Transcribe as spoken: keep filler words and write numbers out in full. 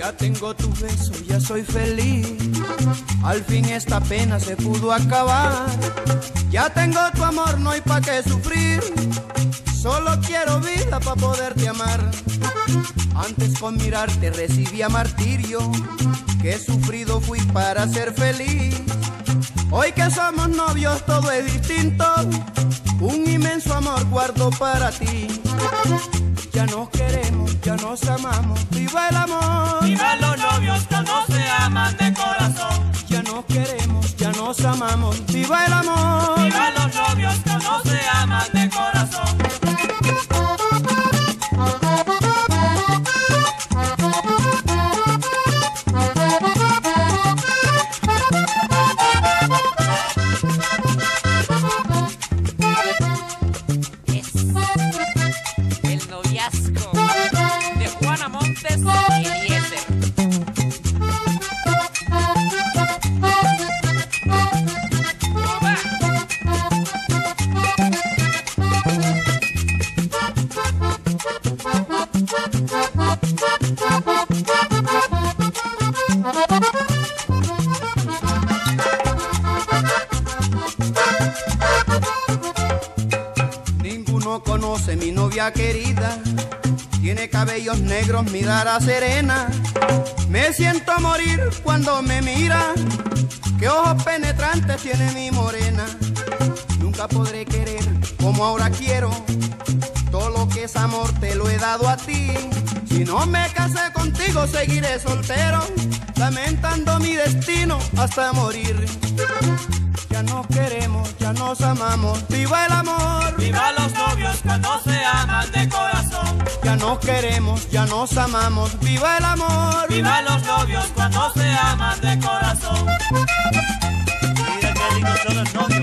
Ya tengo tu beso, ya soy feliz. Al fin esta pena se pudo acabar. Ya tengo tu amor, no hay pa' qué sufrir. Solo quiero vida pa' poderte amar. Antes con mirarte recibía martirio. Qué sufrido fui para ser feliz. Hoy que somos novios todo es distinto. Un inmenso amor guardo para ti. Ya nos queremos, ya nos amamos. ¡Viva el amor! ¡Viva los novios cuando se aman de corazón! Ya nos queremos, ya nos amamos. ¡Viva el amor! ¡Viva los novios cuando se aman de corazón! El noviazgo de Juana Montes y Eliezer. Ninguno conoce mi novia querida. Tiene cabellos negros, mirada serena. Me siento a morir cuando me mira. Qué ojos penetrantes tiene mi morena. Nunca podré querer como ahora quiero. Todo lo que es amor te lo he dado a ti. Si no me casé contigo seguiré soltero, lamentando mi destino hasta morir. Ya nos queremos, ya nos amamos. ¡Viva el amor! ¡Viva los novios cuando se aman de corazón! Ya nos queremos, ya nos amamos. ¡Viva el amor! ¡Viva los novios cuando se aman de corazón! Mira qué lindos son los novios.